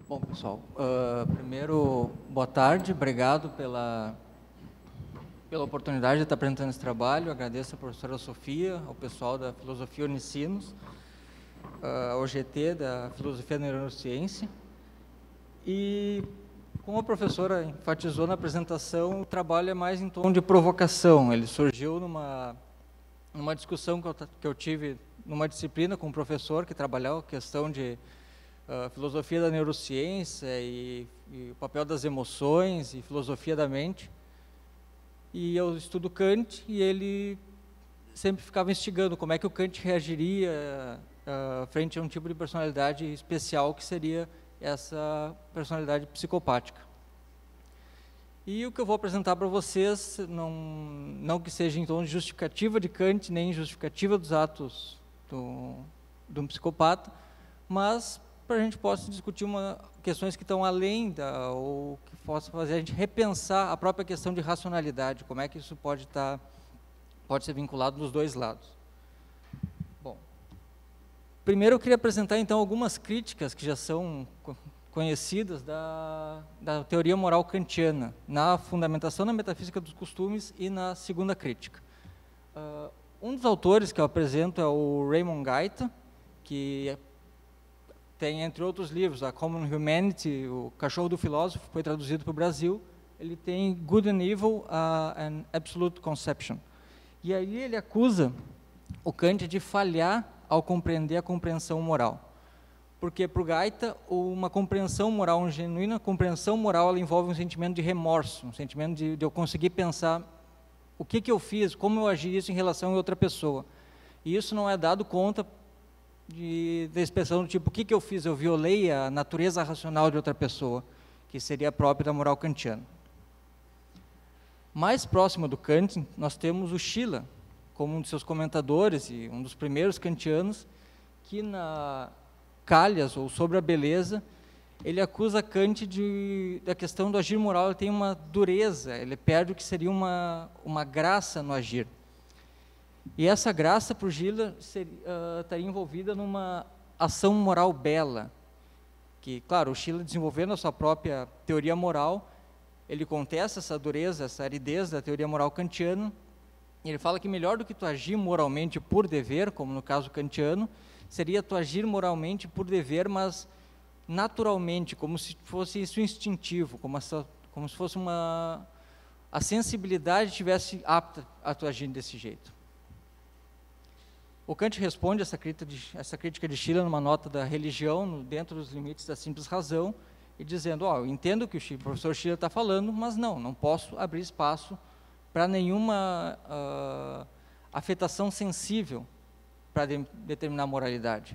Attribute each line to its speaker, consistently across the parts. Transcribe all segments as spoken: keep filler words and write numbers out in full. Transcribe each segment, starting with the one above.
Speaker 1: Bom, pessoal, uh, primeiro, boa tarde, obrigado pela, pela oportunidade de estar apresentando esse trabalho. Agradeço à professora Sofia, ao pessoal da Filosofia Unicinos, uh, ao G T da Filosofia da Neurociência. E, como a professora enfatizou na apresentação, o trabalho é mais em tom de provocação. Ele surgiu numa, numa discussão que eu, que eu tive numa disciplina com um professor que trabalhava a questão de Uh, filosofia da neurociência e, e o papel das emoções e filosofia da mente. E eu estudo Kant e ele sempre ficava instigando como é que o Kant reagiria uh, frente a um tipo de personalidade especial que seria essa personalidade psicopática. E o que eu vou apresentar para vocês, não, não que seja em tom de justificativa de Kant, nem justificativa dos atos do, de um psicopata, mas para a gente possa discutir uma, questões que estão além da, ou que possa fazer a gente repensar a própria questão de racionalidade, como é que isso pode estar, pode ser vinculado nos dois lados. Bom, primeiro eu queria apresentar então algumas críticas que já são conhecidas da, da teoria moral kantiana, na fundamentação da metafísica dos costumes e na segunda crítica. Uh, um dos autores que eu apresento é o Raymond Gaita, que é tem, entre outros livros, a Common Humanity, o Cachorro do Filósofo, foi traduzido para o Brasil. Ele tem Good and Evil, uh, an Absolute Conception. E aí ele acusa o Kant de falhar ao compreender a compreensão moral. Porque, para o Gaita, uma compreensão moral, uma genuína compreensão moral, ela envolve um sentimento de remorso, um sentimento de, de eu conseguir pensar o que, que eu fiz, como eu agi isso em relação a outra pessoa. E isso não é dado conta De, da expressão do tipo, o que, que eu fiz? Eu violei a natureza racional de outra pessoa, que seria própria da moral kantiana. Mais próximo do Kant, nós temos o Schiller, como um de seus comentadores e um dos primeiros kantianos, que na Calhas, ou Sobre a Beleza, ele acusa Kant de, da questão do agir moral, ele tem uma dureza, ele perde o que seria uma, uma graça no agir. E essa graça, para o Schiller, seria, uh, estaria envolvida numa ação moral bela, que, claro, o Schiller, desenvolvendo a sua própria teoria moral, ele contesta essa dureza, essa aridez da teoria moral kantiana, e ele fala que melhor do que tu agir moralmente por dever, como no caso kantiano, seria tu agir moralmente por dever, mas naturalmente, como se fosse isso instintivo, como, essa, como se fosse uma... a sensibilidade estivesse apta a tu agir desse jeito. O Kant responde essa crítica de, essa crítica de Schiller numa nota da religião, no, dentro dos limites da simples razão, e dizendo, ó, oh, eu entendo o que o professor Schiller está falando, mas não, não posso abrir espaço para nenhuma uh, afetação sensível para de, determinar a moralidade.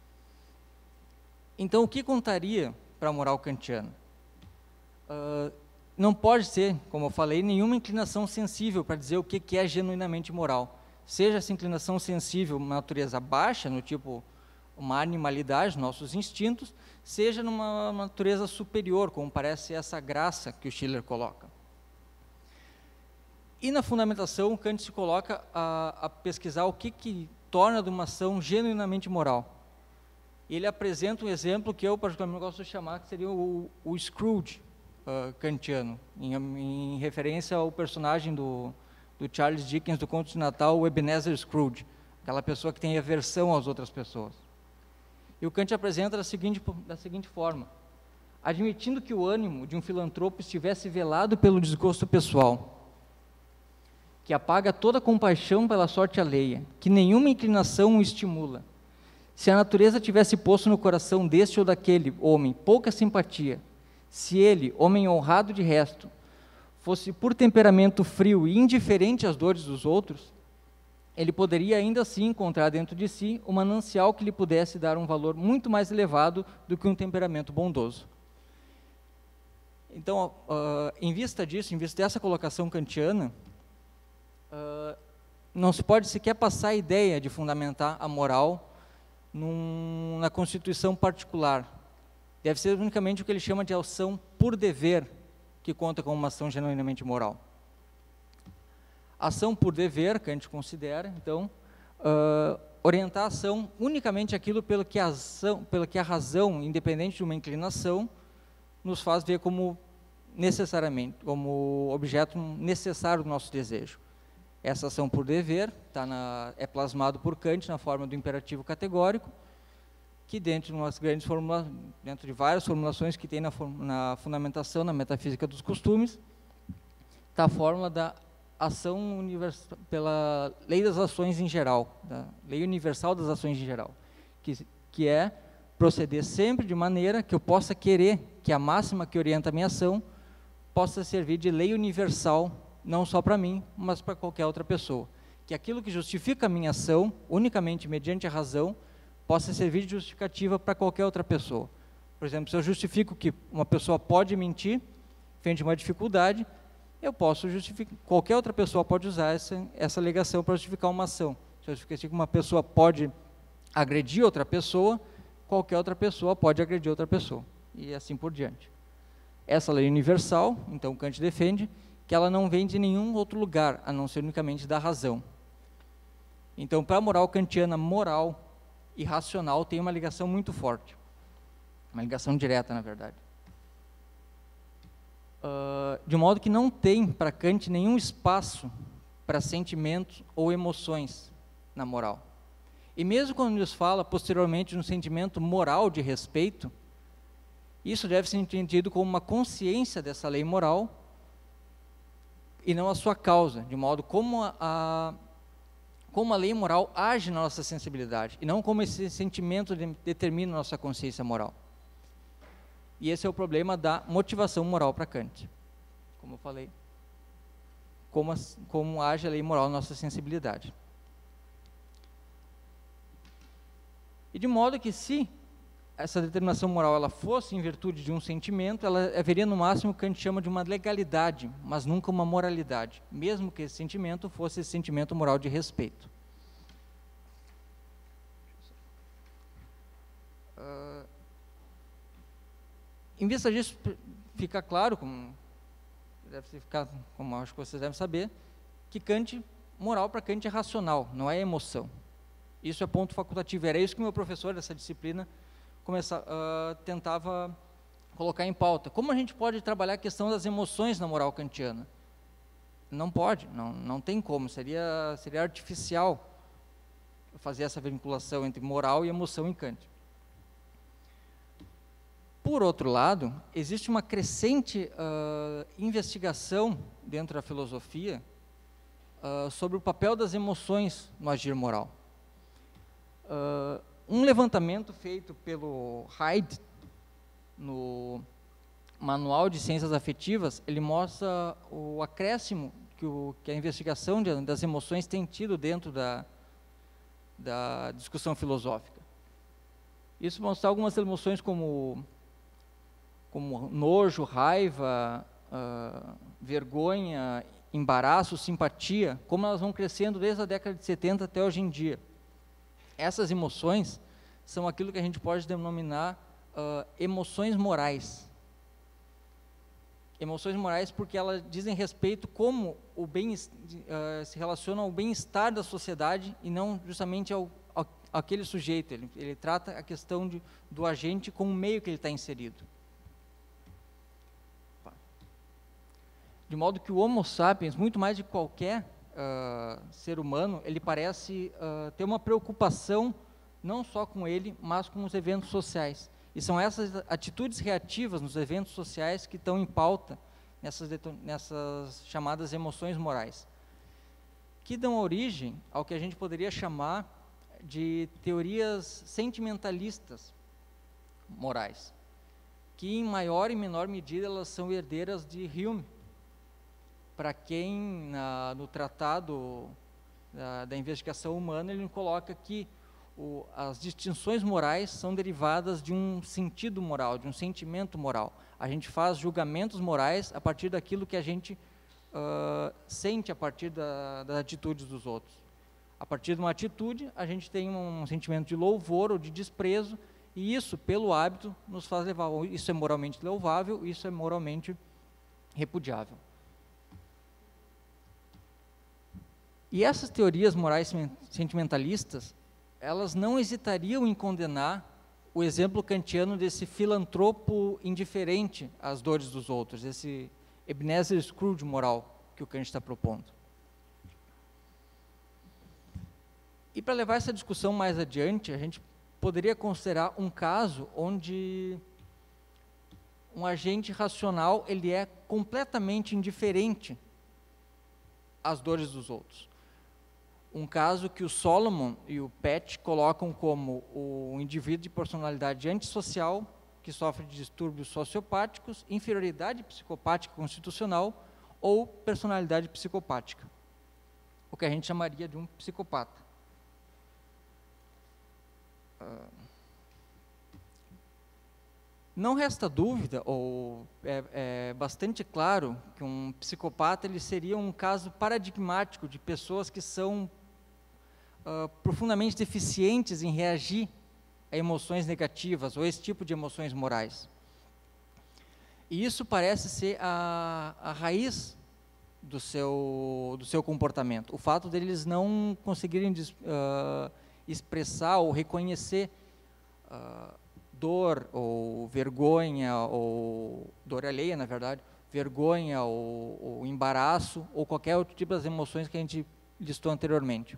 Speaker 1: Então, o que contaria para a moral kantiana? Uh, não pode ser, como eu falei, nenhuma inclinação sensível para dizer o que, que é genuinamente moral. Seja essa inclinação sensível, uma natureza baixa, no tipo uma animalidade, nossos instintos, seja numa natureza superior, como parece essa graça que o Schiller coloca. E na fundamentação, Kant se coloca a, a pesquisar o que, que torna de uma ação genuinamente moral. E ele apresenta um exemplo que eu particularmente gosto de chamar, que seria o, o Scrooge uh, kantiano, em, em referência ao personagem do... do Charles Dickens, do Conto de Natal, o Ebenezer Scrooge, aquela pessoa que tem aversão às outras pessoas. E o Kant apresenta da seguinte, da seguinte forma: admitindo que o ânimo de um filantropo estivesse velado pelo desgosto pessoal, que apaga toda compaixão pela sorte alheia, que nenhuma inclinação o estimula, se a natureza tivesse posto no coração deste ou daquele homem pouca simpatia, se ele, homem honrado de resto, fosse por temperamento frio e indiferente às dores dos outros, ele poderia ainda assim encontrar dentro de si um manancial que lhe pudesse dar um valor muito mais elevado do que um temperamento bondoso. Então, uh, em vista disso, em vista dessa colocação kantiana, uh, não se pode sequer passar a ideia de fundamentar a moral num, na constituição particular. Deve ser unicamente o que ele chama de ação por dever, que conta com uma ação genuinamente moral. Ação por dever, que a gente considera, então, uh, orientar a ação unicamente aquilo pelo que a, ação, pelo que a razão, independente de uma inclinação, nos faz ver como necessariamente, como objeto necessário do nosso desejo. Essa ação por dever tá na, é plasmado por Kant na forma do imperativo categórico, que dentro de, umas grandes formula, dentro de várias formulações que tem na, na fundamentação, na metafísica dos costumes, está a fórmula da ação universal, pela lei das ações em geral, da lei universal das ações em geral, que, que é proceder sempre de maneira que eu possa querer que a máxima que orienta a minha ação possa servir de lei universal, não só para mim, mas para qualquer outra pessoa. Que aquilo que justifica a minha ação, unicamente mediante a razão, possa servir de justificativa para qualquer outra pessoa. Por exemplo, se eu justifico que uma pessoa pode mentir, frente a uma dificuldade, eu posso justificar, qualquer outra pessoa pode usar essa, essa alegação para justificar uma ação. Se eu justifico que uma pessoa pode agredir outra pessoa, qualquer outra pessoa pode agredir outra pessoa, e assim por diante. Essa lei universal, então Kant defende, que ela não vem de nenhum outro lugar, a não ser unicamente da razão. Então, para a moral kantiana, moral e racional tem uma ligação muito forte, uma ligação direta, na verdade. Uh, de modo que não tem para Kant nenhum espaço para sentimentos ou emoções na moral. E mesmo quando nos fala posteriormente de um sentimento moral de respeito, isso deve ser entendido como uma consciência dessa lei moral e não a sua causa, de modo como a, a, como a lei moral age na nossa sensibilidade, e não como esse sentimento de, determina a nossa consciência moral. E esse é o problema da motivação moral para Kant, como eu falei, como, como age a lei moral na nossa sensibilidade. E de modo que se essa determinação moral ela fosse em virtude de um sentimento, ela haveria no máximo o que a gente chama de uma legalidade, mas nunca uma moralidade, mesmo que esse sentimento fosse esse sentimento moral de respeito. Uh, em vista disso, fica claro, como, deve ficar, como acho que vocês devem saber, que Kant, moral para Kant é racional, não é emoção. Isso é ponto facultativo, era isso que o meu professor dessa disciplina começa, uh, tentava colocar em pauta. Como a gente pode trabalhar a questão das emoções na moral kantiana? Não pode, não, não tem como, seria, seria artificial fazer essa vinculação entre moral e emoção em Kant. Por outro lado, existe uma crescente uh, investigação dentro da filosofia uh, sobre o papel das emoções no agir moral. Uh, um levantamento feito pelo Hyde no Manual de Ciências Afetivas, ele mostra o acréscimo que, o, que a investigação de, das emoções tem tido dentro da, da discussão filosófica. Isso mostra algumas emoções como, como nojo, raiva, uh, vergonha, embaraço, simpatia, como elas vão crescendo desde a década de setenta até hoje em dia. Essas emoções são aquilo que a gente pode denominar uh, emoções morais. Emoções morais porque elas dizem respeito como o bem, uh, se relacionam ao bem-estar da sociedade e não justamente ao, ao aquele sujeito. Ele, ele trata a questão de, do agente com o meio que ele está inserido. De modo que o Homo sapiens, muito mais de qualquer Uh, ser humano, ele parece uh, ter uma preocupação não só com ele, mas com os eventos sociais. E são essas atitudes reativas nos eventos sociais que estão em pauta nessas, nessas chamadas emoções morais, que dão origem ao que a gente poderia chamar de teorias sentimentalistas morais, que em maior e menor medida elas são herdeiras de Hume. Para quem, na, no tratado da, da investigação humana, ele coloca que o, as distinções morais são derivadas de um sentido moral, de um sentimento moral. A gente faz julgamentos morais a partir daquilo que a gente uh, sente a partir da, das atitudes dos outros. A partir de uma atitude, a gente tem um, um sentimento de louvor ou de desprezo, e isso, pelo hábito, nos faz levar, isso é moralmente louvável, isso é moralmente repudiável. E essas teorias morais sentimentalistas, elas não hesitariam em condenar o exemplo kantiano desse filantropo indiferente às dores dos outros, esse Ebenezer Scrooge moral que o Kant está propondo. E para levar essa discussão mais adiante, a gente poderia considerar um caso onde um agente racional ele é completamente indiferente às dores dos outros. Um caso que o Solomon e o Petty colocam como o indivíduo de personalidade antissocial, que sofre de distúrbios sociopáticos, inferioridade psicopática constitucional ou personalidade psicopática, o que a gente chamaria de um psicopata. Uh, não resta dúvida, ou é, é bastante claro, que um psicopata ele seria um caso paradigmático de pessoas que são uh, profundamente deficientes em reagir a emoções negativas ou esse tipo de emoções morais. E isso parece ser a, a raiz do seu, do seu comportamento. O fato deles não conseguirem uh, expressar ou reconhecer uh, dor ou vergonha, ou dor alheia, na verdade, vergonha ou, ou embaraço, ou qualquer outro tipo de emoções que a gente listou anteriormente.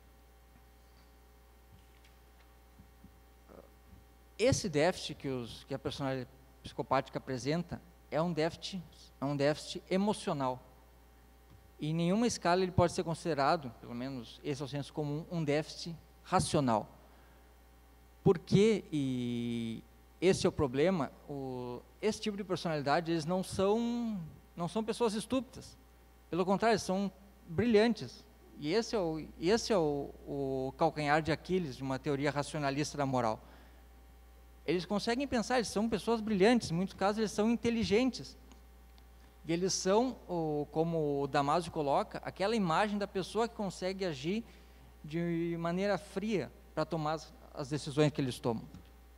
Speaker 1: Esse déficit que, os, que a personalidade psicopática apresenta é um déficit, é um déficit emocional. E em nenhuma escala ele pode ser considerado, pelo menos esse é o senso comum, um déficit racional. Porque, e esse é o problema, o, esse tipo de personalidade, eles não são, não são pessoas estúpidas. Pelo contrário, eles são brilhantes. E esse é o, esse é o, o calcanhar de Aquiles de uma teoria racionalista da moral. Eles conseguem pensar, eles são pessoas brilhantes, em muitos casos eles são inteligentes. E eles são, o, como o Damasio coloca, aquela imagem da pessoa que consegue agir de maneira fria para tomar as, as decisões que eles tomam.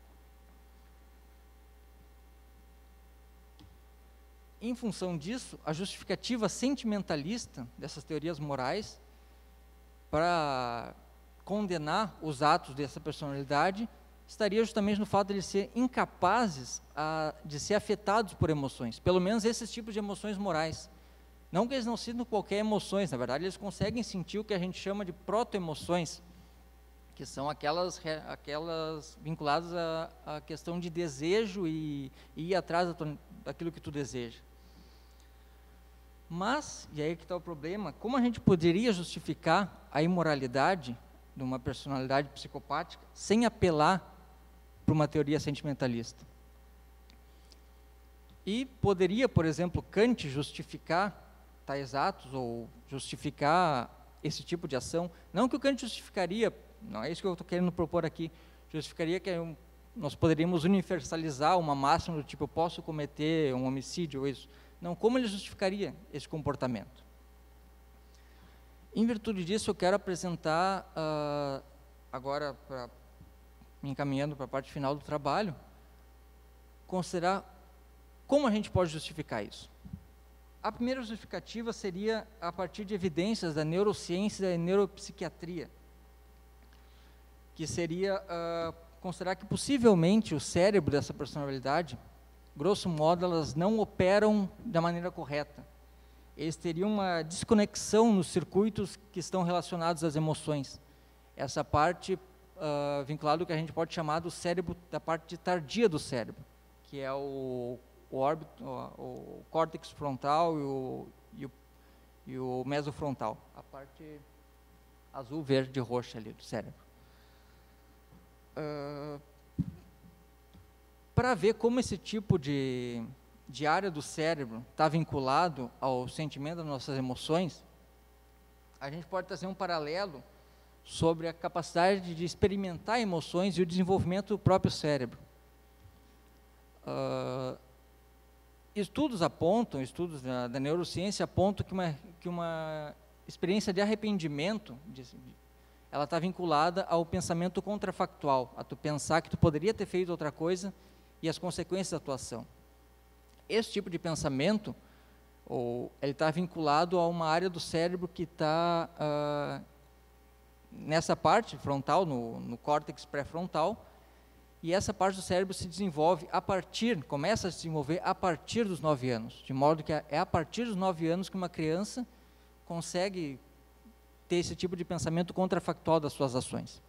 Speaker 1: Em função disso, a justificativa sentimentalista dessas teorias morais para condenar os atos dessa personalidade estaria justamente no fato de eles serem incapazes a, de ser afetados por emoções, pelo menos esses tipos de emoções morais. Não que eles não sintam qualquer emoções, na verdade eles conseguem sentir o que a gente chama de proto-emoções, que são aquelas, aquelas vinculadas à, à questão de desejo e, e ir atrás daquilo que tu deseja. Mas, e aí que está o problema, como a gente poderia justificar a imoralidade de uma personalidade psicopática sem apelar para uma teoria sentimentalista? E poderia, por exemplo, Kant justificar tais atos ou justificar esse tipo de ação? Não que o Kant justificaria, não é isso que eu estou querendo propor aqui, justificaria que um, nós poderíamos universalizar uma máxima do tipo, eu posso cometer um homicídio ou isso. Não, como ele justificaria esse comportamento? Em virtude disso, eu quero apresentar, uh, agora, pra, me encaminhando para a parte final do trabalho, considerar como a gente pode justificar isso. A primeira justificativa seria a partir de evidências da neurociência e da neuropsiquiatria, que seria uh, considerar que possivelmente o cérebro dessa personalidade, grosso modo, elas não operam da maneira correta. Eles teriam uma desconexão nos circuitos que estão relacionados às emoções. Essa parte uh, vinculada ao que a gente pode chamar do cérebro, da parte tardia do cérebro, que é o, o, órbito, o, o córtex frontal e o, e, o, e o mesofrontal, a parte azul, verde e roxa ali do cérebro. Uh, para ver como esse tipo de, de área do cérebro está vinculado ao sentimento das nossas emoções, a gente pode trazer um paralelo sobre a capacidade de experimentar emoções e o desenvolvimento do próprio cérebro. Uh, estudos apontam, estudos da, da neurociência apontam que uma, que uma experiência de arrependimento, de, ela está vinculada ao pensamento contrafactual, a tu pensar que tu poderia ter feito outra coisa e as consequências da tua ação. Esse tipo de pensamento, ou, ele está vinculado a uma área do cérebro que está uh, nessa parte frontal, no, no córtex pré-frontal, e essa parte do cérebro se desenvolve a partir, começa a se desenvolver a partir dos nove anos, de modo que é a partir dos nove anos que uma criança consegue ter esse tipo de pensamento contrafactual das suas ações.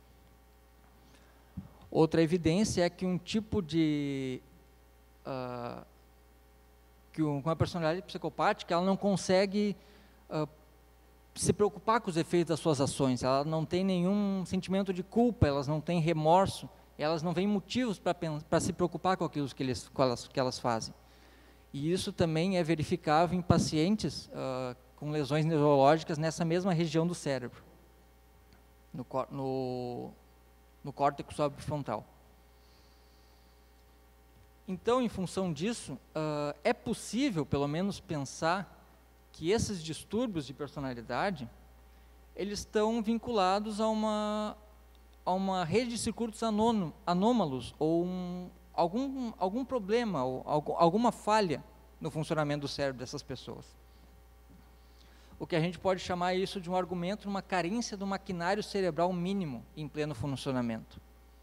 Speaker 1: Outra evidência é que um tipo de... Uh, que uma personalidade psicopática, ela não consegue uh, se preocupar com os efeitos das suas ações, ela não tem nenhum sentimento de culpa, elas não têm remorso, elas não veem motivos para se preocupar com aquilo que, eles, que, elas, que elas fazem. E isso também é verificável em pacientes uh, com lesões neurológicas nessa mesma região do cérebro, no, no, no córtex subfrontal. Então, em função disso, uh, é possível, pelo menos, pensar que esses distúrbios de personalidade, eles estão vinculados a uma, a uma rede de circuitos anômalos, ou um, algum, algum problema, ou alguma falha no funcionamento do cérebro dessas pessoas. O que a gente pode chamar isso de um argumento, uma carência do maquinário cerebral mínimo em pleno funcionamento.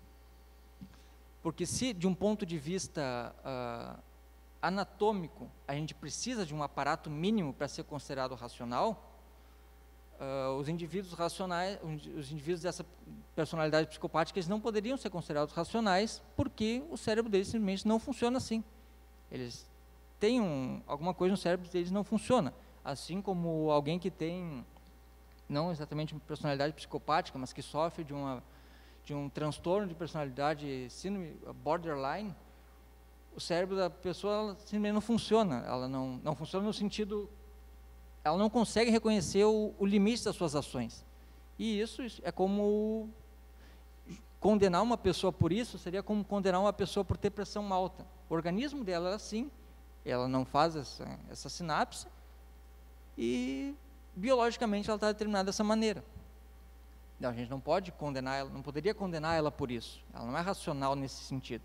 Speaker 1: Porque se, de um ponto de vista uh, anatômico, a gente precisa de um aparato mínimo para ser considerado racional, uh, os indivíduos racionais, os indivíduos dessa personalidade psicopática, eles não poderiam ser considerados racionais, porque o cérebro deles simplesmente não funciona assim. Eles têm um, alguma coisa no cérebro deles não funciona. Assim como alguém que tem, não exatamente uma personalidade psicopática, mas que sofre de uma de um transtorno de personalidade, síndrome borderline, o cérebro da pessoa simplesmente não funciona, ela não, não funciona no sentido, ela não consegue reconhecer o, o limite das suas ações. E isso é como condenar uma pessoa por isso, seria como condenar uma pessoa por ter pressão alta. O organismo dela é assim, ela não faz essa, essa sinapse, e biologicamente ela está determinada dessa maneira. Não, a gente não pode condenar ela, não poderia condenar ela por isso. Ela não é racional nesse sentido.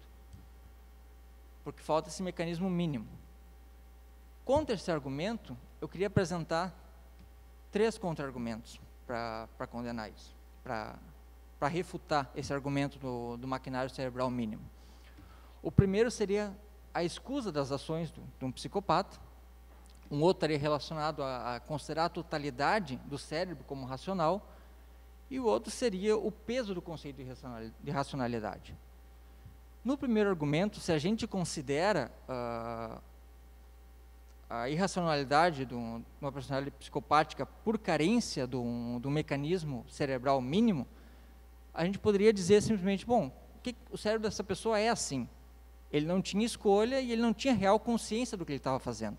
Speaker 1: Porque falta esse mecanismo mínimo. Contra esse argumento, eu queria apresentar três contra-argumentos para condenar isso, para refutar esse argumento do, do maquinário cerebral mínimo. O primeiro seria a escusa das ações do, de um psicopata. Um outro estaria relacionado a, a considerar a totalidade do cérebro como racional. E o outro seria o peso do conceito de racionalidade. No primeiro argumento, se a gente considera uh, a irracionalidade de uma personalidade psicopática por carência do, do mecanismo cerebral mínimo, a gente poderia dizer simplesmente, bom, que o cérebro dessa pessoa é assim. Ele não tinha escolha e ele não tinha real consciência do que ele estava fazendo.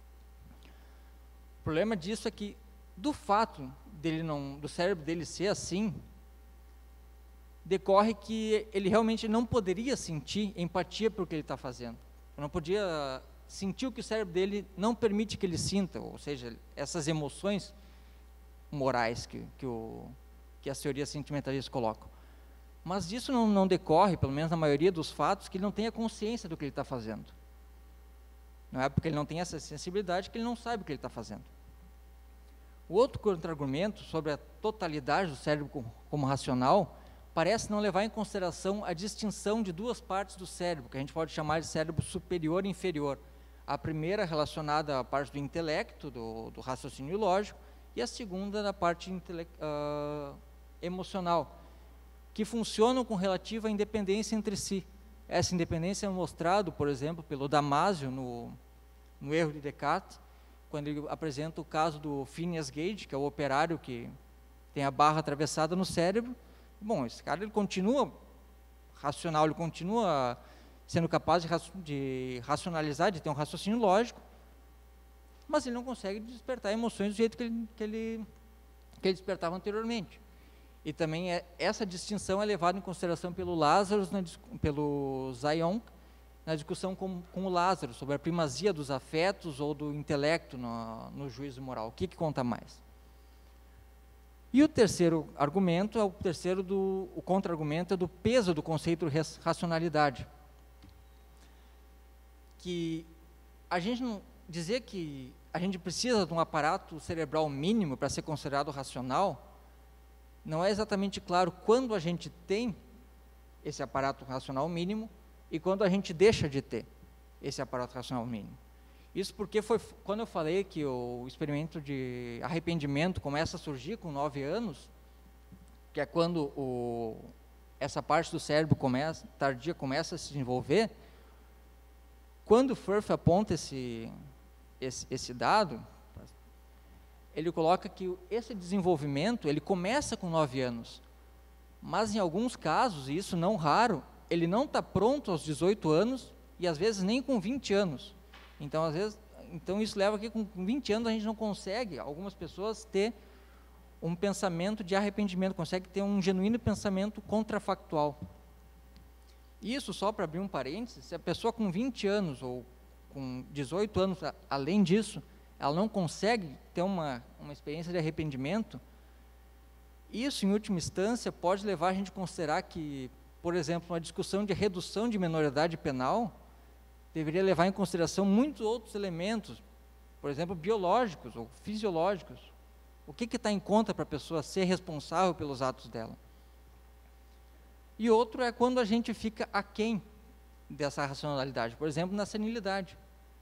Speaker 1: O problema disso é que, do fato dele não, do cérebro dele ser assim, decorre que ele realmente não poderia sentir empatia por o que ele está fazendo. Ele não podia sentir o que o cérebro dele não permite que ele sinta, ou seja, essas emoções morais que, que, o, que as teorias sentimentalistas colocam. Mas disso não, não decorre, pelo menos na maioria dos fatos, que ele não tenha consciência do que ele está fazendo. Não é porque ele não tem essa sensibilidade que ele não sabe o que ele está fazendo. O outro contra-argumento sobre a totalidade do cérebro como, como racional parece não levar em consideração a distinção de duas partes do cérebro, que a gente pode chamar de cérebro superior e inferior. A primeira relacionada à parte do intelecto, do, do raciocínio lógico, e a segunda na parte uh, emocional, que funcionam com relativa independência entre si. Essa independência é mostrada, por exemplo, pelo Damasio no, no Erro de Descartes, quando ele apresenta o caso do Phineas Gage, que é o operário que tem a barra atravessada no cérebro. Bom, esse cara ele continua racional, ele continua sendo capaz de, de racionalizar, de ter um raciocínio lógico, mas ele não consegue despertar emoções do jeito que ele, que ele, que ele despertava anteriormente. E também é, essa distinção é levada em consideração pelo Lázaro, na, pelo Zion, na discussão com, com o Lázaro, sobre a primazia dos afetos ou do intelecto no, no juízo moral. O que, que conta mais? E o terceiro argumento, é o terceiro do, o contra-argumento é do peso do conceito de racionalidade. Que a gente não, dizer que a gente precisa de um aparato cerebral mínimo para ser considerado racional, não é exatamente claro quando a gente tem esse aparato racional mínimo e quando a gente deixa de ter esse aparato racional mínimo. Isso porque foi quando eu falei que o experimento de arrependimento começa a surgir com nove anos, que é quando o, essa parte do cérebro começa, tardia começa a se desenvolver. Quando o Firth aponta esse, esse, esse dado, ele coloca que esse desenvolvimento ele começa com nove anos, mas em alguns casos, e isso não raro, ele não está pronto aos dezoito anos e às vezes nem com vinte anos. Então, às vezes, então isso leva que com vinte anos a gente não consegue, algumas pessoas, ter um pensamento de arrependimento, consegue ter um genuíno pensamento contrafactual. Isso, só para abrir um parênteses, se a pessoa com vinte anos ou com dezoito anos, além disso, ela não consegue ter uma, uma experiência de arrependimento, isso, em última instância, pode levar a gente a considerar que, por exemplo, uma discussão de redução de menoridade penal deveria levar em consideração muitos outros elementos, por exemplo, biológicos ou fisiológicos. O que está em conta para a pessoa ser responsável pelos atos dela? E outro é quando a gente fica aquém dessa racionalidade, por exemplo, na senilidade.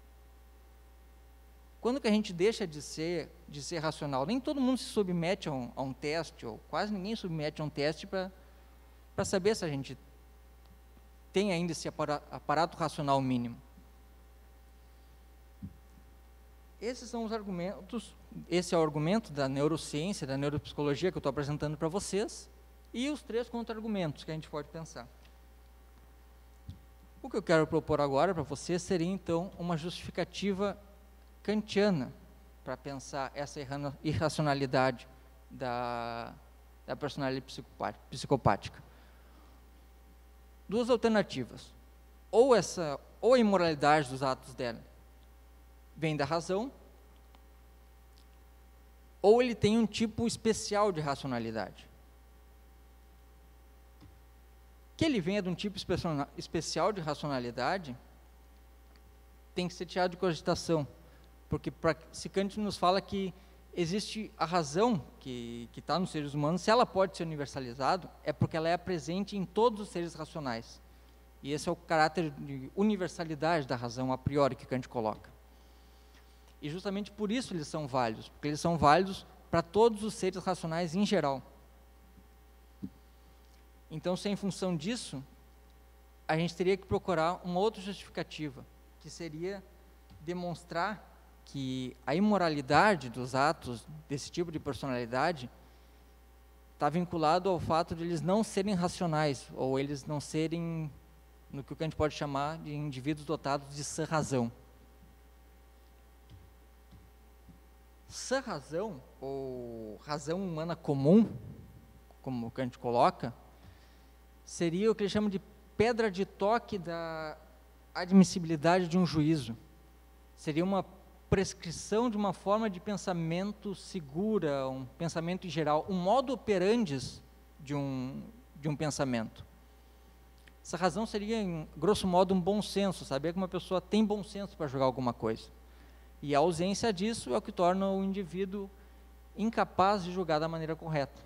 Speaker 1: Quando que a gente deixa de ser, de ser racional? Nem todo mundo se submete a um, a um teste, ou quase ninguém submete a um teste para para saber se a gente tem ainda esse aparato racional mínimo. Esses são os argumentos, esse é o argumento da neurociência, da neuropsicologia que eu estou apresentando para vocês, e os três contra-argumentos que a gente pode pensar. O que eu quero propor agora para vocês seria, então, uma justificativa kantiana para pensar essa irracionalidade da, da personalidade psicopática. Duas alternativas: ou essa, ou a imoralidade dos atos dela vem da razão, ou ele tem um tipo especial de racionalidade. Que ele venha de um tipo especial de racionalidade tem que ser tirado de cogitação, porque pra, se Kant nos fala que existe a razão que está nos seres humanos, se ela pode ser universalizada, é porque ela é presente em todos os seres racionais. E esse é o caráter de universalidade da razão a priori que Kant coloca. E justamente por isso eles são válidos, porque eles são válidos para todos os seres racionais em geral. Então, se em função disso, a gente teria que procurar uma outra justificativa, que seria demonstrar que a imoralidade dos atos desse tipo de personalidade está vinculado ao fato de eles não serem racionais, ou eles não serem, no que a gente pode chamar de indivíduos dotados de sã razão. Sã razão, ou razão humana comum, como a gente coloca, seria o que ele chama de pedra de toque da admissibilidade de um juízo. Seria uma prescrição de uma forma de pensamento segura, um pensamento em geral, um modo operandi de um, de um pensamento. Essa razão seria, em grosso modo, um bom senso, saber que uma pessoa tem bom senso para julgar alguma coisa. E a ausência disso é o que torna o indivíduo incapaz de julgar da maneira correta.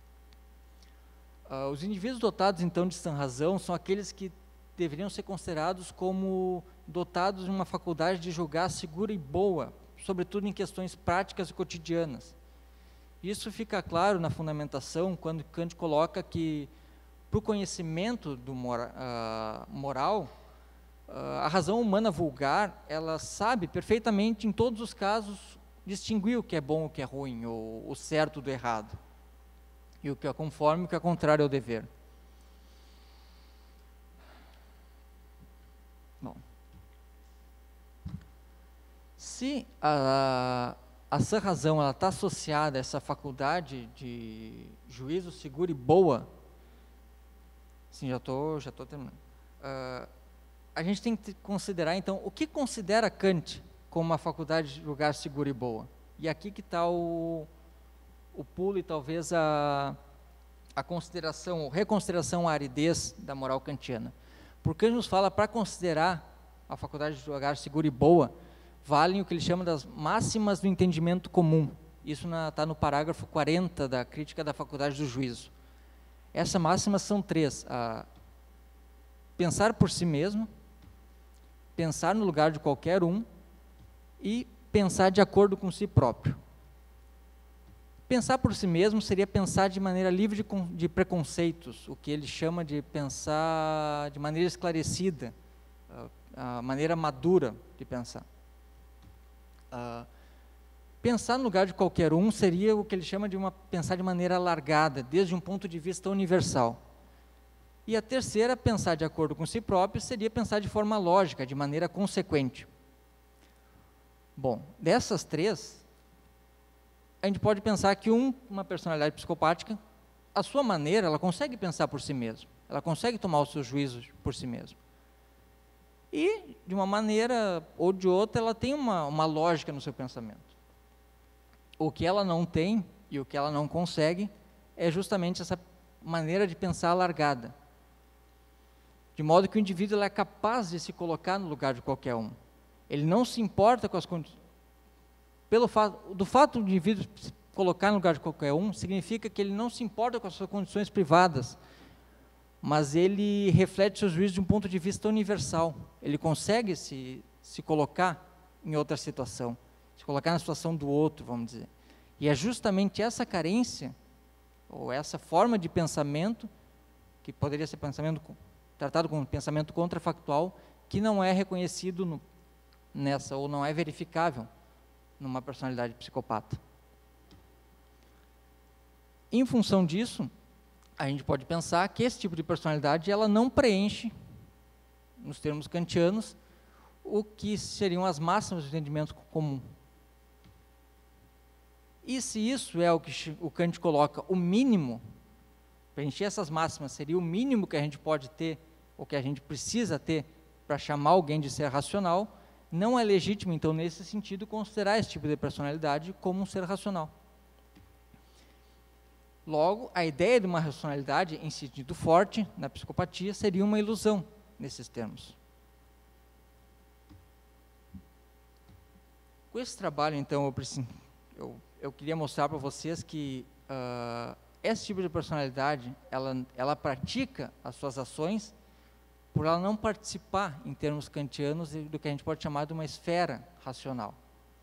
Speaker 1: Uh, os indivíduos dotados, então, de sã razão são aqueles que deveriam ser considerados como dotados de uma faculdade de julgar segura e boa, sobretudo em questões práticas e cotidianas. Isso fica claro na fundamentação, quando Kant coloca que, para o conhecimento do mora, uh, moral, uh, a razão humana vulgar, ela sabe perfeitamente, em todos os casos, distinguir o que é bom e o que é ruim, ou o certo do errado, e o que é conforme e o que é contrário ao dever. Bom, se a, a sã razão está associada a essa faculdade de juízo seguro e boa, sim, já estou já tô terminando, uh, a gente tem que considerar, então, o que considera Kant como uma faculdade de julgar segura e boa. E aqui que está o, o pulo e talvez a, a consideração, a reconsideração à aridez da moral kantiana. Porque ele nos fala, para considerar a faculdade de julgar segura e boa, valem o que ele chama das máximas do entendimento comum. Isso está no parágrafo quarenta da Crítica da Faculdade do Juízo. Essas máximas são três: a pensar por si mesmo, pensar no lugar de qualquer um e pensar de acordo com si próprio. Pensar por si mesmo seria pensar de maneira livre de, de preconceitos, o que ele chama de pensar de maneira esclarecida, a maneira madura de pensar. Uh, pensar no lugar de qualquer um seria o que ele chama de uma, pensar de maneira alargada, desde um ponto de vista universal. E a terceira, pensar de acordo com si próprio, seria pensar de forma lógica, de maneira consequente. Bom, dessas três, a gente pode pensar que um, uma personalidade psicopática, a sua maneira, ela consegue pensar por si mesma, ela consegue tomar os seus juízos por si mesma. E, de uma maneira ou de outra, ela tem uma, uma lógica no seu pensamento. O que ela não tem e o que ela não consegue é justamente essa maneira de pensar alargada. De modo que o indivíduo ele é capaz de se colocar no lugar de qualquer um. Ele não se importa com as condições. Pelo fato, do fato do indivíduo se colocar no lugar de qualquer um, significa que ele não se importa com as suas condições privadas, mas ele reflete seus juízos de um ponto de vista universal. Ele consegue se, se colocar em outra situação, se colocar na situação do outro, vamos dizer. E é justamente essa carência, ou essa forma de pensamento, que poderia ser pensamento, tratado como pensamento contrafactual, que não é reconhecido no, nessa, ou não é verificável numa personalidade psicopata. Em função disso, a gente pode pensar que esse tipo de personalidade ela não preenche, nos termos kantianos, o que seriam as máximas do entendimento comum. E se isso é o que o Kant coloca, o mínimo, preencher essas máximas seria o mínimo que a gente pode ter, ou que a gente precisa ter, para chamar alguém de ser racional, não é legítimo, então, nesse sentido, considerar esse tipo de personalidade como um ser racional. Logo, a ideia de uma racionalidade em sentido forte, na psicopatia, seria uma ilusão, nesses termos. Com esse trabalho, então, eu, preciso, eu, eu queria mostrar para vocês que uh, esse tipo de personalidade, ela, ela pratica as suas ações por ela não participar, em termos kantianos, do que a gente pode chamar de uma esfera racional.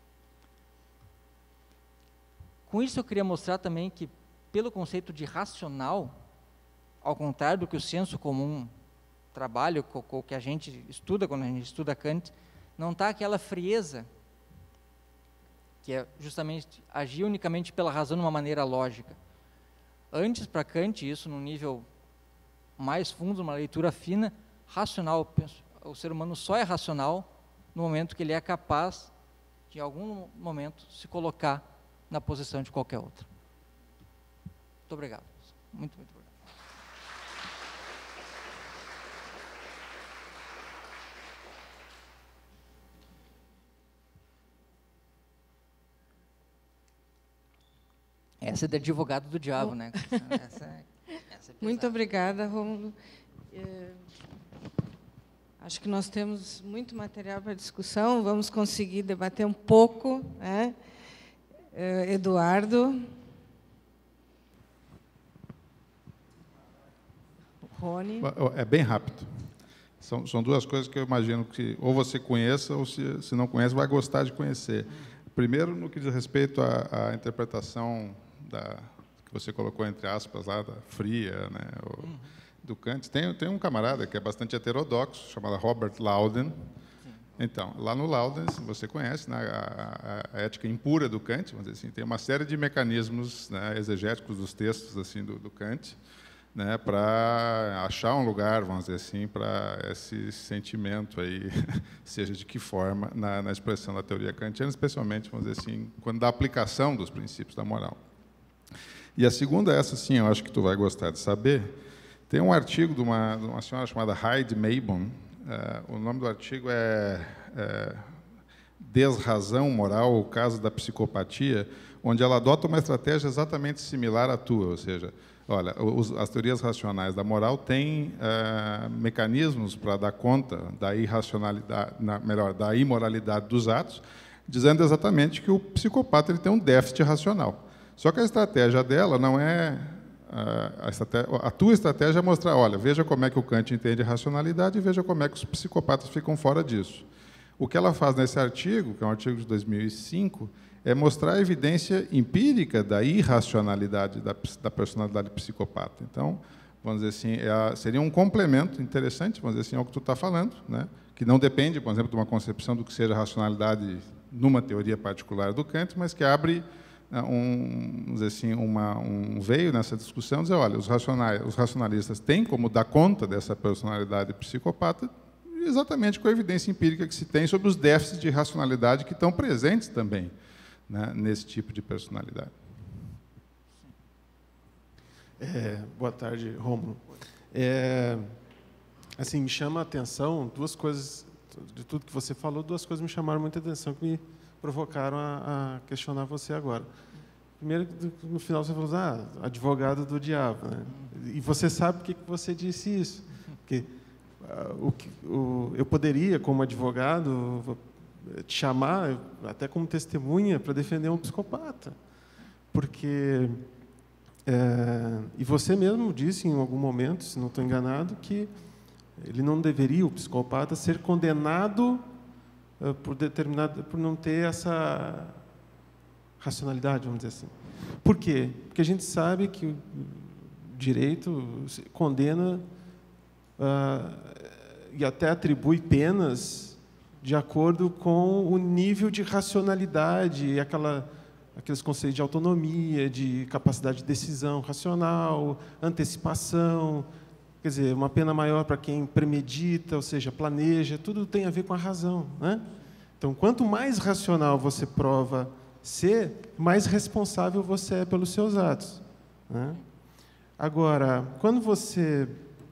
Speaker 1: Com isso, eu queria mostrar também que, pelo conceito de racional, ao contrário do que o senso comum trabalha, o que a gente estuda quando a gente estuda Kant, não está aquela frieza, que é justamente agir unicamente pela razão de uma maneira lógica. Antes, para Kant, isso num nível mais fundo, uma leitura fina, racional, o ser humano só é racional no momento que ele é capaz de, em algum momento, se colocar na posição de qualquer outro. Muito obrigado. Muito, muito obrigado. Essa é de advogado do diabo, né? Essa é, essa é
Speaker 2: muito obrigada, Rômulo. É, acho que nós temos muito material para discussão, vamos conseguir debater um pouco, né? É, Eduardo. Rony.
Speaker 3: É bem rápido. São, são duas coisas que eu imagino que ou você conheça, ou se, se não conhece, vai gostar de conhecer. Primeiro, no que diz respeito à, à interpretação da, que você colocou entre aspas lá, da fria, né, o, uhum. do Kant. Tem, tem um camarada que é bastante heterodoxo, chamado Robert Lauden. Então, lá no Lauden, você conhece, né, a, a, a ética impura do Kant, vamos dizer assim, tem uma série de mecanismos, né, exegéticos dos textos assim, do, do Kant, né, para achar um lugar, vamos dizer assim, para esse sentimento aí, seja de que forma, na, na expressão da teoria kantiana, especialmente, vamos dizer assim, quando da aplicação dos princípios da moral. E a segunda, essa sim, eu acho que tu vai gostar de saber, tem um artigo de uma, de uma senhora chamada Heidi Mabon, uh, o nome do artigo é, é Desrazão Moral, o caso da psicopatia, onde ela adota uma estratégia exatamente similar à tua, ou seja, olha, os, as teorias racionais da moral têm uh, mecanismos para dar conta da irracionalidade, na, melhor, da imoralidade dos atos, dizendo exatamente que o psicopata ele tem um déficit racional. Só que a estratégia dela não é a, a, estratégia, a tua estratégia é mostrar, olha, veja como é que o Kant entende racionalidade e veja como é que os psicopatas ficam fora disso. O que ela faz nesse artigo, que é um artigo de dois mil e cinco, é mostrar a evidência empírica da irracionalidade da, da personalidade psicopata. Então, vamos dizer assim, é a, seria um complemento interessante, vamos dizer assim, ao que tu está falando, né? Que não depende, por exemplo, de uma concepção do que seja racionalidade numa teoria particular do Kant, mas que abre um, vamos dizer assim, uma, um veio nessa discussão, dizer, olha, os, racionais, os racionalistas têm como dar conta dessa personalidade psicopata exatamente com a evidência empírica que se tem sobre os déficits de racionalidade que estão presentes também, né, nesse tipo de personalidade.
Speaker 4: É, boa tarde, Rômulo. É, assim, me chama a atenção duas coisas, de tudo que você falou, duas coisas me chamaram muita atenção, que me provocaram a, a questionar você agora. Primeiro, no final você falou, ah, advogado do diabo, né? E você sabe por que você disse isso. Porque uh, o que, o, eu poderia, como advogado, te chamar até como testemunha para defender um psicopata. Porque... É, e você mesmo disse em algum momento, se não estou enganado, que ele não deveria, o psicopata, ser condenado uh, por determinado, por não ter essa racionalidade, vamos dizer assim. Por quê? Porque a gente sabe que o direito condena uh, e até atribui penas de acordo com o nível de racionalidade e aquela aqueles conceitos de autonomia, de capacidade de decisão racional, antecipação, quer dizer, uma pena maior para quem premedita, ou seja, planeja, tudo tem a ver com a razão, né? Então, quanto mais racional você prova ser, mais responsável você é pelos seus atos, né? Agora, quando você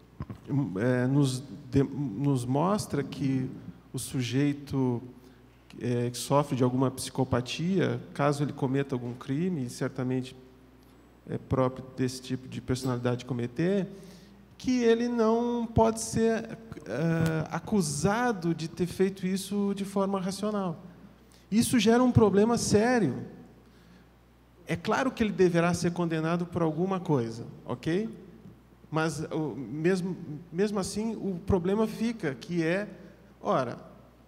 Speaker 4: é, nos, de, nos mostra que o sujeito É, que sofre de alguma psicopatia, caso ele cometa algum crime, certamente é próprio desse tipo de personalidade cometer, que ele não pode ser é, acusado de ter feito isso de forma racional. Isso gera um problema sério. É claro que ele deverá ser condenado por alguma coisa, ok? Mas, o, mesmo, mesmo assim, o problema fica, que é, ora,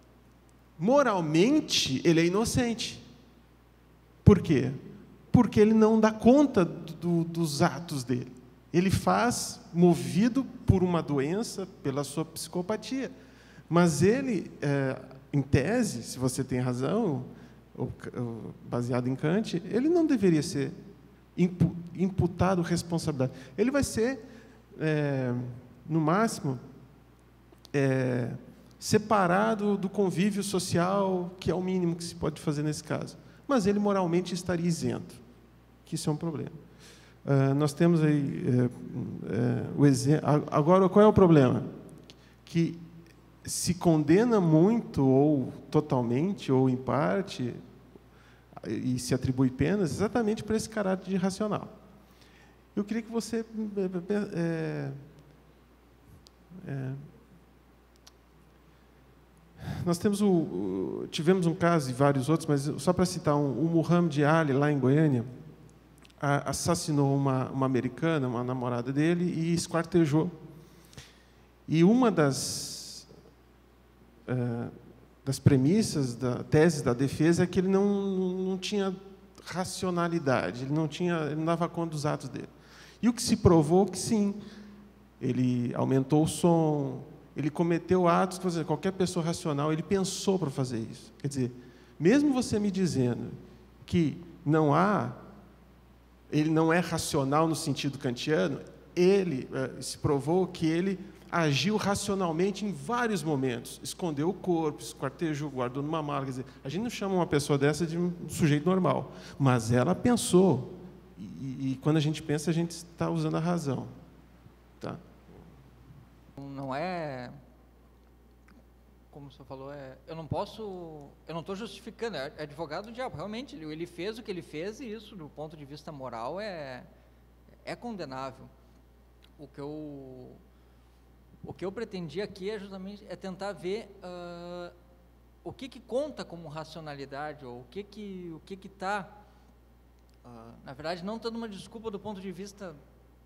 Speaker 4: moralmente, ele é inocente. Por quê? Porque ele não dá conta do, dos atos dele. Ele faz movido por uma doença, pela sua psicopatia. Mas ele, é, em tese, se você tem razão, ou, ou, baseado em Kant, ele não deveria ser impu, imputado responsabilidade. Ele vai ser, é, no máximo, é, separado do convívio social, que é o mínimo que se pode fazer nesse caso. Mas ele moralmente estaria isento, que isso é um problema. Uh, nós temos aí uh, uh, o exemplo. Agora, qual é o problema? Que se condena muito, ou totalmente, ou em parte, e se atribui penas exatamente por esse caráter de irracional. Eu queria que você... É, é, Nós temos o, o, tivemos um caso e vários outros, mas só para citar um, o Muhammad Ali, lá em Goiânia, a, assassinou uma, uma americana, uma namorada dele, e esquartejou. E uma das, uh, das premissas da tese da defesa é que ele não, não tinha racionalidade, ele não, tinha, ele não dava conta dos atos dele. E o que se provou que sim, ele aumentou o som, ele cometeu atos que qualquer pessoa racional, ele pensou para fazer isso. Quer dizer, mesmo você me dizendo que não há, ele não é racional no sentido kantiano, ele eh, se provou que ele agiu racionalmente em vários momentos. Escondeu o corpo, esquartejou, guardou numa mala. Quer dizer, a gente não chama uma pessoa dessa de um sujeito normal, mas ela pensou. E, e quando a gente pensa, a gente está usando a razão. Tá?
Speaker 1: Não é, como o senhor falou, é, eu não posso, eu não estou justificando, é advogado do diabo, realmente, ele, ele fez o que ele fez e isso, do ponto de vista moral, é, é condenável. O que eu, o que eu pretendi aqui é justamente é tentar ver uh, o que que conta como racionalidade, ou o que que o que que está, uh, na verdade, não dando uma desculpa do ponto de vista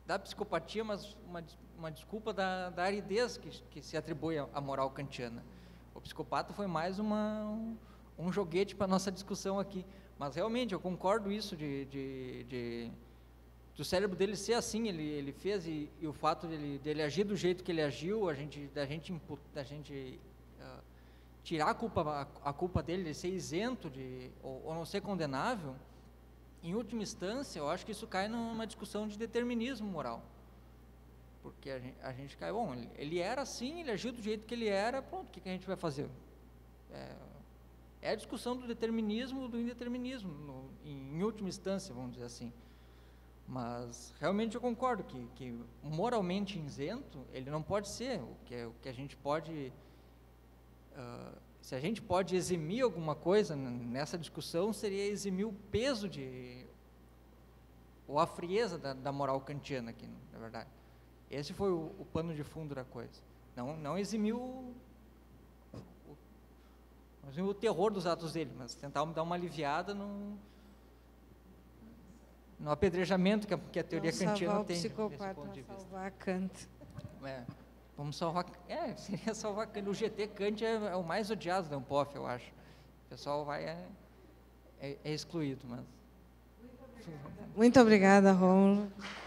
Speaker 1: da psicopatia, mas uma, uma desculpa da, da aridez que, que se atribui à moral kantiana. O psicopata foi mais uma, um, um joguete para a nossa discussão aqui. Mas, realmente, eu concordo isso de, de, de, de o cérebro dele ser assim, ele, ele fez, e, e o fato dele, dele agir do jeito que ele agiu, a gente, da gente, da gente uh, tirar a culpa, a, a culpa dele, de ser isento, de, ou, ou não ser condenável, em última instância, eu acho que isso cai numa discussão de determinismo moral. Porque a gente, a gente cai, bom, ele, ele era assim, ele agiu do jeito que ele era, pronto, o que, que a gente vai fazer? É, é a discussão do determinismo, do indeterminismo, no, em, em última instância, vamos dizer assim. Mas, realmente, eu concordo que, que moralmente isento, ele não pode ser. O que, o que a gente pode... Uh, se a gente pode eximir alguma coisa nessa discussão, seria eximir o peso de... ou a frieza da, da moral kantiana aqui, na verdade. Esse foi o, o pano de fundo da coisa. Não, não eximir o, o, não eximir o terror dos atos dele, mas tentar dar uma aliviada no, no apedrejamento que a, que a teoria
Speaker 2: não
Speaker 1: kantiana tem.
Speaker 2: Salvar o psicopata, mas salvar Kant.
Speaker 1: É, vamos salvar... É, seria salvar Kant. O G T Kant é, é o mais odiado da Unpof, eu acho. O pessoal vai... é, é, é excluído, mas...
Speaker 2: Muito obrigada, Rômulo.